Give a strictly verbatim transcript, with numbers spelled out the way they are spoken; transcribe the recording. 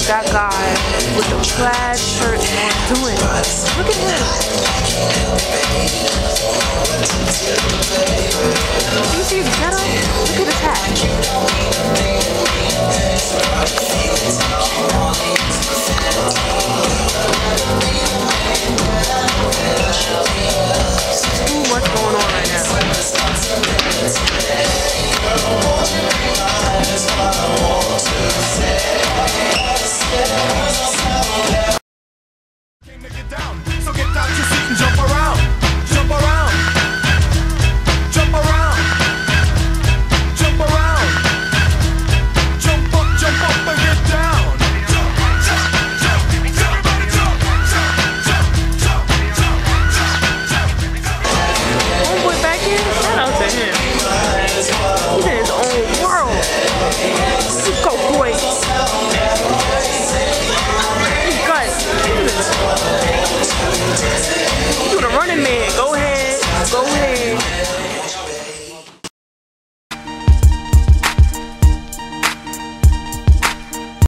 that guy with the plaid shirt man doing? Look at him. Do you see his ghetto? Look at his hat.